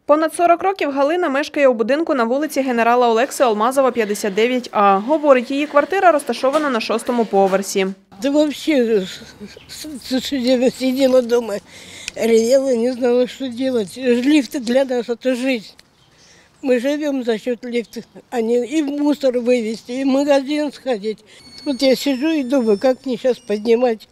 Понад 40 років Галина мешкає у будинку на вулиці генерала Олекси Алмазова, 59А. Говорить, її квартира розташована на 6-му поверсі. Да вообще сидела дома, ревела, не знала, что делать. Лифты для нас – это жизнь. Мы живем за счет лифта, а не и мусор вывезти, и в магазин сходить. Вот я сижу и думаю, как мне сейчас поднимать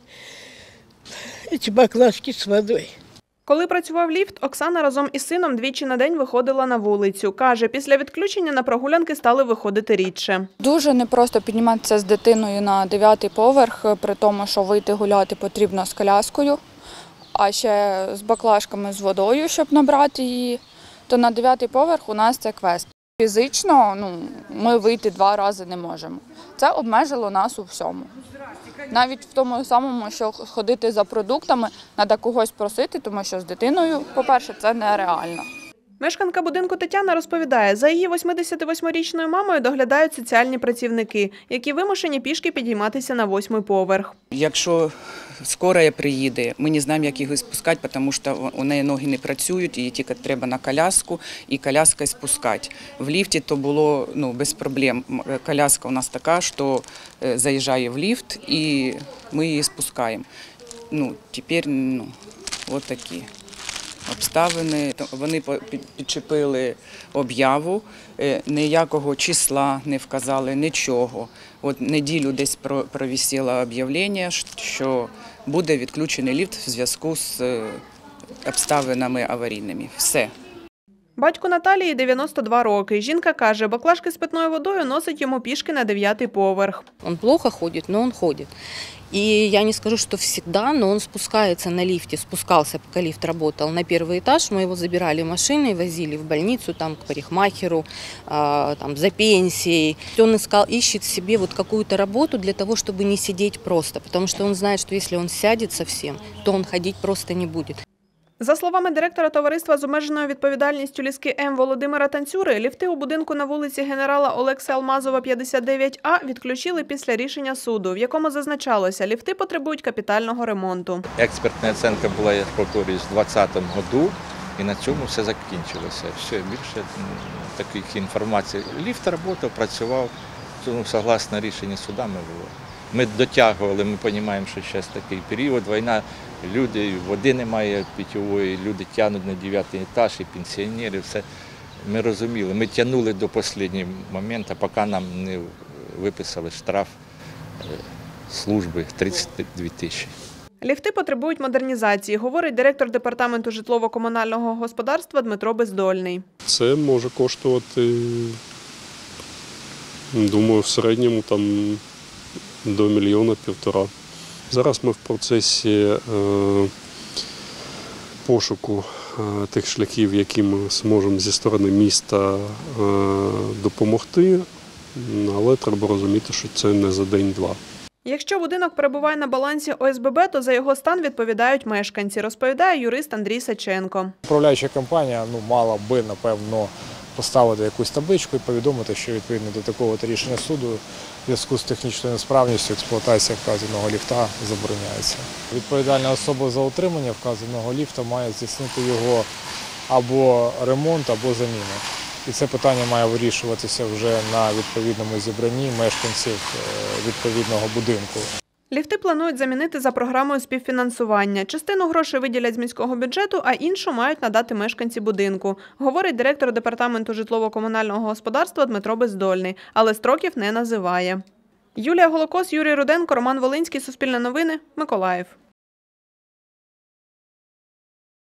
эти баклажки с водой. Коли працював ліфт, Оксана разом із сином двічі на день виходила на вулицю. Каже, після відключення на прогулянки стали виходити рідше. Дуже непросто підніматися з дитиною на 9-й поверх, при тому, що вийти гуляти потрібно з коляскою, а ще з баклажками з водою, щоб набрати її, то на 9-й поверх у нас це квест. Фізично ми вийти 2 рази не можемо. Це обмежило нас у всьому. Навіть в тому самому, що ходити за продуктами, треба когось просити, тому що з дитиною, по-перше, це нереально. Мешканка будинку Тетяна розповідає, за її 88-річною мамою доглядають соціальні працівники, які вимушені пішки підійматися на 8-й поверх. Якщо скорая приїде, ми не знаємо, як їх спускати, тому що у неї ноги не працюють, її тільки треба на коляску і коляскою спускати. В ліфті то було без проблем. Коляска у нас така, що заїжджає в ліфт і ми її спускаємо. Тепер ось такі обставини. Вони підчепили об'яву, ніякого числа не вказали, нічого. От неділю десь провисіло об'явлення, що буде відключений ліфт в зв'язку з обставинами аварійними. Все. Батьку Наталії 92 роки. Жінка каже, баклажки з питною водою носить йому пішки на 9-й поверх. Він плохо ходить, но він ходить. И я не скажу, что всегда, но он спускается на лифте, спускался, пока лифт работал, на 1-й этаж. Мы его забирали машиной, возили в больницу, там, к парикмахеру, там, за пенсией. Он ищет себе вот какую-то работу для того, чтобы не сидеть просто, потому что он знает, что если он сядет совсем, то он ходить просто не будет. За словами директора товариства з обмеженою відповідальністю «Ліски М» Володимира Танцюри, ліфти у будинку на вулиці генерала Олекси Алмазова, 59А відключили після рішення суду, в якому зазначалося, ліфти потребують капітального ремонту. Експертна оцінка була, я повторююсь, у 2020 році, і на цьому все закінчилося. Все, більше таких інформацій. Ліфт працював, працював, согласно рішенню суду ми було. Ми дотягували, ми розуміємо, що зараз такий період, війна, люди, води немає питьової, люди тягнуть на 9-й етаж, і пенсіонери, все. Ми розуміли, ми тягнули до останнього моменту, поки нам не виписали штраф служби 32 тисячі. Ліфти потребують модернізації, говорить директор департаменту житлово-комунального господарства Дмитро Бездольний. Це може коштувати, думаю, в середньому до 1,5 мільйона. Зараз ми в процесі пошуку тих шляхів, які ми зможемо зі сторони міста допомогти, але треба розуміти, що це не за день-два. Якщо будинок перебуває на балансі ОСББ, то за його стан відповідають мешканці, розповідає юрист Андрій Саченко. Управляюча компанія мала би, напевно, поставити якусь табличку і повідомити, що відповідно до такого рішення суду в зв'язку з технічною несправністю експлуатація вказаного ліфта забороняється. Відповідальна особа за утримання вказаного ліфта має здійснити його або ремонт, або заміну. І це питання має вирішуватися вже на відповідному зібранні мешканців відповідного будинку. Ліфти планують замінити за програмою співфінансування. Частину грошей виділять з міського бюджету, а іншу мають надати мешканці будинку, говорить директор департаменту житлово-комунального господарства Дмитро Бездольний, але строків не називає. Юлія Голокос, Юрій Руденко, Роман Волинський, Суспільне новини, Миколаїв.